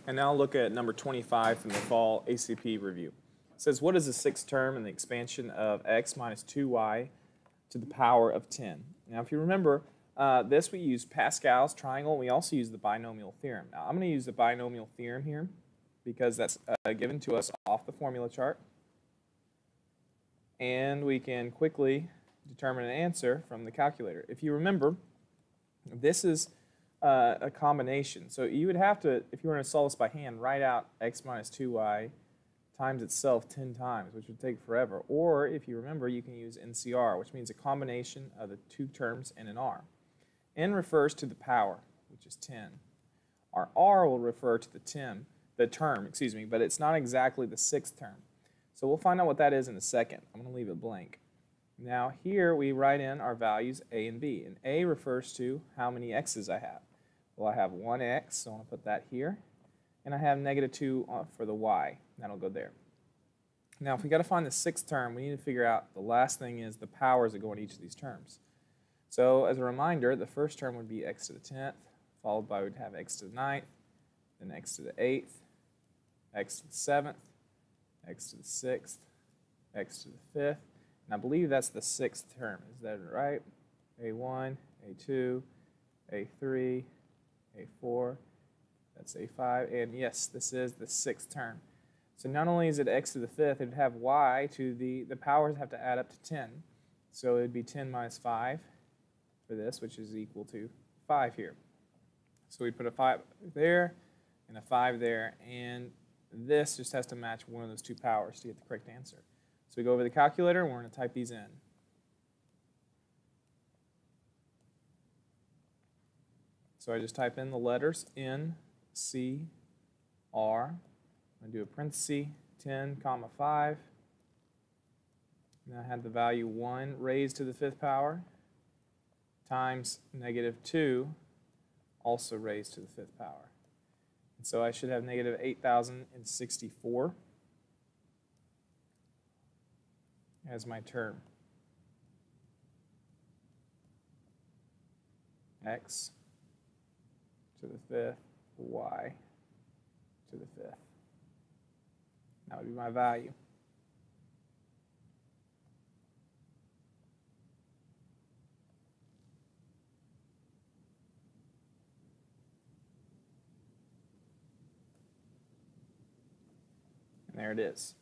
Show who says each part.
Speaker 1: And now look at number 25 from the fall ACP review. It says, what is the sixth term in the expansion of x minus 2y to the power of 10? Now, if you remember, this we use Pascal's triangle. We also use the binomial theorem. Now, I'm going to use the binomial theorem here because that's given to us off the formula chart. And we can quickly determine an answer from the calculator. If you remember, this is a combination. So you would have to, if you were to solve this by hand, write out x minus 2y times itself 10 times, which would take forever. Or if you remember, you can use NCR, which means a combination of the two terms in an R. N refers to the power, which is 10. Our R will refer to the term, but it's not exactly the sixth term. So we'll find out what that is in a second. I'm going to leave it blank. Now here we write in our values a and b, and a refers to how many x's I have. Well, I have 1x, so I'm going to put that here, and I have negative 2 for the y. That'll go there. Now if we got to find the sixth term, we need to figure out the last thing is the powers that go in each of these terms. So as a reminder, the first term would be x to the 10th, followed by we'd have x to the 9th, then x to the 8th, x to the 7th, x to the 6th, x to the 5th, and I believe that's the sixth term. Is that right? A1, A2, A3, A4, that's A5, and yes, this is the sixth term. So not only is it x to the 5th, it would have y to the powers have to add up to 10. So it would be 10 minus 5 for this, which is equal to 5 here. So we put a 5 there and a 5 there, and this just has to match one of those two powers to get the correct answer. So we go over the calculator, and we're going to type these in. So I just type in the letters N, C, R. I'm going to do a parenthesis, 10, comma 5. And I had the value 1 raised to the 5th power times negative 2 also raised to the 5th power. And so I should have negative 8,064 as my term. X to the 5th, y to the 5th. That would be my value. And there it is.